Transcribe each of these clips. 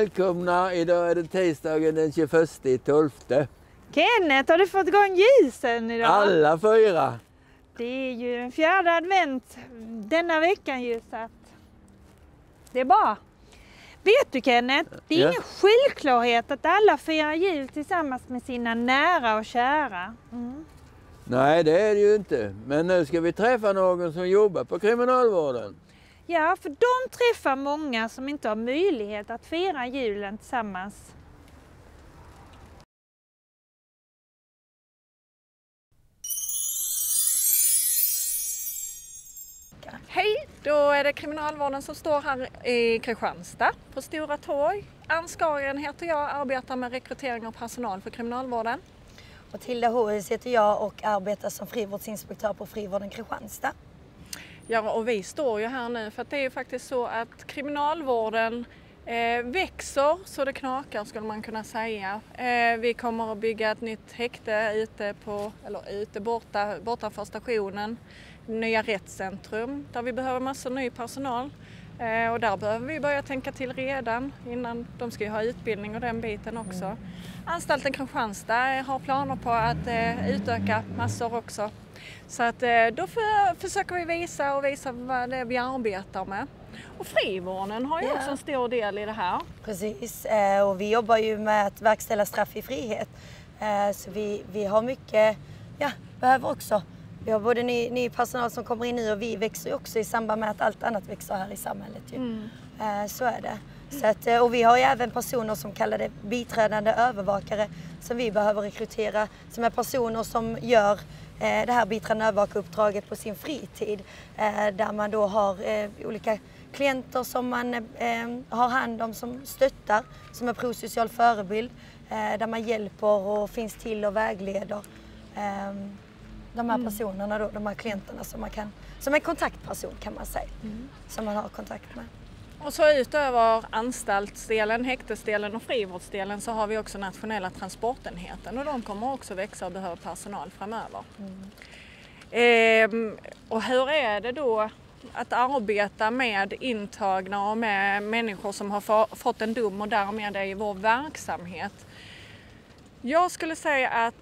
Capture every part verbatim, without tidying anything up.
välkomna. Idag är det tisdagen den tjugoförsta tolfte. Kenneth, har du fått igång ljusen idag? Alla fyra. Det är ju en fjärde advent denna veckan ju, så att det är bra. Vet du Kenneth, det är Ja. ingen självklarhet att alla firar jul tillsammans med sina nära och kära. Mm. Nej, det är det ju inte. Men nu ska vi träffa någon som jobbar på kriminalvården. Ja, för de träffar många som inte har möjlighet att fira julen tillsammans. Hej, då är det kriminalvården som står här i Kristianstad på Stora torg. Ann Skagen heter jag, arbetar med rekrytering av personal för kriminalvården. Och Tilda Hoes heter jag och arbetar som frivårdsinspektör på frivården Kristianstad. Ja, och vi står ju här nu för att det är ju faktiskt så att kriminalvården eh, växer så det knakar, skulle man kunna säga. Eh, vi kommer att bygga ett nytt häkte ute på, eller ute borta, bortanför stationen. Nya rättscentrum där vi behöver massor ny personal. Eh, och där behöver vi börja tänka till redan innan de ska ju ha utbildning och den biten också. Mm. Anstalten Kristianstad har planer på att eh, utöka massor också. Så att eh, då för, försöker vi visa och visa vad det är vi arbetar med. Och frivården har ju ja. också en stor del i det här. Precis, eh, och vi jobbar ju med att verkställa straff i frihet. Eh, så vi, vi har mycket, ja, behöver också. Vi har både ny, ny personal som kommer in nu och vi växer ju också i samband med att allt annat växer här i samhället. Ju. Mm. Eh, så är det. Så att, och vi har ju även personer som kallar det biträdande övervakare som vi behöver rekrytera. Som är personer som gör eh, det här biträdande övervakaruppdraget på sin fritid. Eh, där man då har eh, olika klienter som man eh, har hand om, som stöttar, som är prosocial förebild. Eh, där man hjälper och finns till och vägleder. Eh, De här personerna då, de här klienterna som man kan, som en kontaktperson kan man säga, mm. som man har kontakt med. Och så utöver anstaltsdelen, häktesdelen och frivårdsdelen så har vi också nationella transportenheten och de kommer också växa och behöva personal framöver. Mm. Ehm, och hur är det då att arbeta med intagna och med människor som har fått en dom och därmed är i vår verksamhet? Jag skulle säga att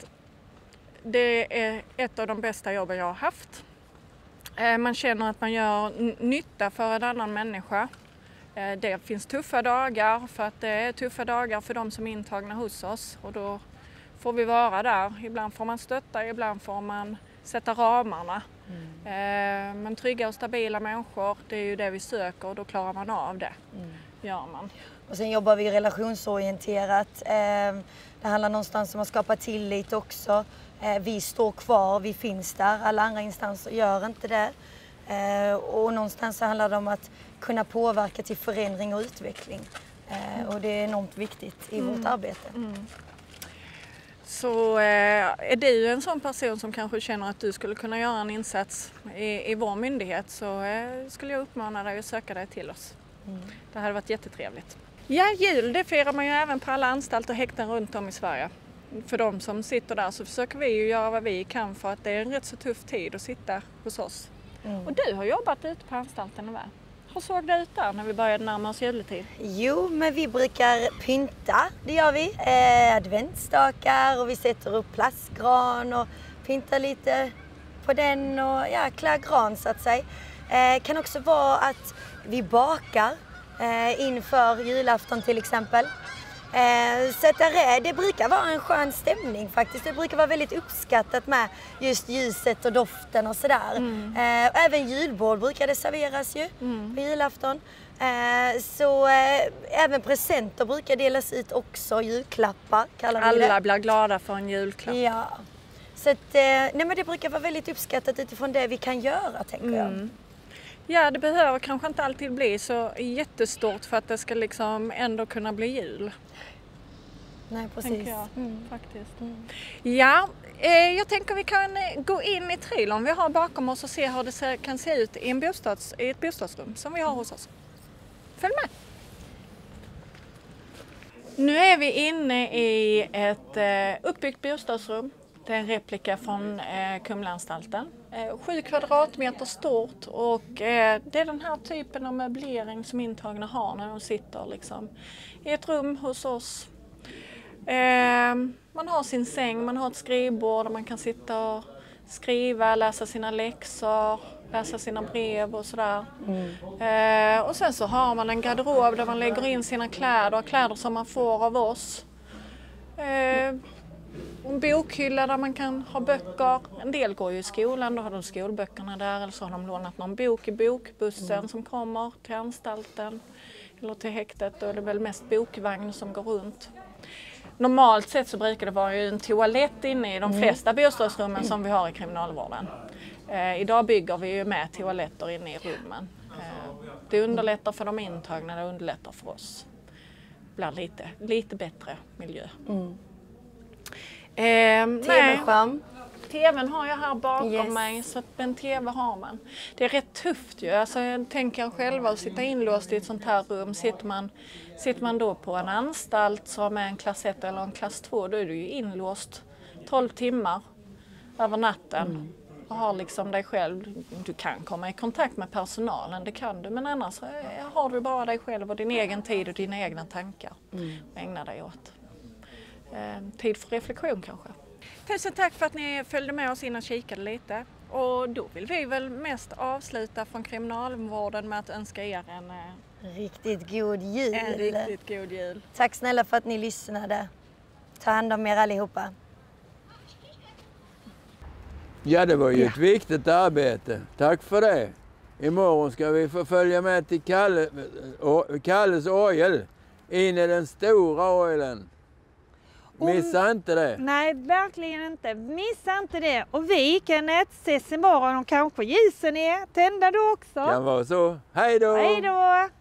det är ett av de bästa jobben jag har haft. Man känner att man gör nytta för en annan människa. Det finns tuffa dagar för att det är tuffa dagar för de som är intagna hos oss. Och då får vi vara där. Ibland får man stötta, ibland får man sätta ramarna. Mm. Men trygga och stabila människor, det är ju det vi söker och då klarar man av det. Mm. Gör man. Och sen jobbar vi relationsorienterat. Det handlar någonstans om att skapa tillit också. Vi står kvar, vi finns där. Alla andra instanser gör inte det. Och någonstans så handlar det om att kunna påverka till förändring och utveckling. Och det är enormt viktigt i mm. vårt arbete. Mm. Så är du en sån person som kanske känner att du skulle kunna göra en insats i, i vår myndighet så skulle jag uppmana dig att söka dig till oss. Mm. Det hade varit jättetrevligt. Ja, jul det firar man ju även på alla anstalter och häkten runt om i Sverige. För de som sitter där så försöker vi ju göra vad vi kan för att det är en rätt så tuff tid att sitta hos oss. Mm. Och du har jobbat ute på anstalten, va? Hur såg det ut där när vi började närma oss juletid? Jo, men vi brukar pynta, det gör vi. Eh, adventsstakar och vi sätter upp plastgran och pyntar lite på den och ja, klär gran så att säga. Eh, kan också vara att vi bakar eh, inför julafton till exempel. Eh, så att det, det brukar vara en skön stämning faktiskt. Det brukar vara väldigt uppskattat med just ljuset och doften och sådär. Mm. Eh, även julbord brukar det serveras ju mm. på julafton. Eh, så eh, även presenter brukar delas ut också, julklappar kallar vi det. Alla blir glada för en julklapp. Ja. Så att, eh, nej men det brukar vara väldigt uppskattat utifrån det vi kan göra, tänker mm. jag. Ja, det behöver kanske inte alltid bli så jättestort för att det ska liksom ändå kunna bli jul. Nej, precis. Jag, mm. faktiskt. Mm. Ja, eh, jag tänker vi kan gå in i trailern vi har bakom oss och se hur det ser, kan se ut i, en bostads, i ett bostadsrum som vi har hos oss. Följ med! Nu är vi inne i ett eh, uppbyggt bostadsrum Det är en replika från eh, Kumlaanstalten. Eh, sju kvadratmeter stort och eh, det är den här typen av möblering som intagna har när de sitter liksom, i ett rum hos oss. Eh, man har sin säng, man har ett skrivbord där man kan sitta och skriva, läsa sina läxor, läsa sina brev och sådär. Mm. Eh, och sen så har man en garderob där man lägger in sina kläder, kläder som man får av oss. Eh, en bokhylla där man kan ha böcker. En del går ju i skolan, då har de skolböckerna där, eller så har de lånat någon bok i bokbussen mm. som kommer till anstalten eller till häktet. Då är det väl mest bokvagn som går runt. Normalt sett så brukar det vara ju en toalett inne i de flesta mm. bostadsrummen som vi har i kriminalvården. Eh, idag bygger vi ju med toaletter inne i rummen. Eh, det underlättar för de intagna, det underlättar för oss. Det blir lite, lite bättre miljö. Mm. Eh, T V-skärm. T V:n har jag här bakom yes. mig, så en T V har man. Det är rätt tufft ju. Alltså, jag tänker själva att sitta inlåst i ett sånt här rum. Sitter man, sitter man då på en anstalt som är en klass ett eller en klass två, då är du ju inlåst tolv timmar över natten. Mm. Och har liksom dig själv. Du kan komma i kontakt med personalen, det kan du. Men annars har du bara dig själv och din egen tid och dina egna tankar mm. att ägna dig åt. Eh, tid för reflektion kanske. Tusen tack för att ni följde med oss in och kikade lite. Och då vill vi väl mest avsluta från kriminalvården med att önska er en riktigt god jul. En riktigt god jul. Tack snälla för att ni lyssnade. Ta hand om er allihopa. Ja, det var ju ja. ett viktigt arbete. Tack för det. Imorgon ska vi få följa med till Kalle, Kalles orgel. In i den stora orgeln. Missa inte det. Nej, verkligen inte. Missa inte det. Och vi kan ses imorgon och kanske ljusen är tända då också. Kan vara så. Hej då! Hej då!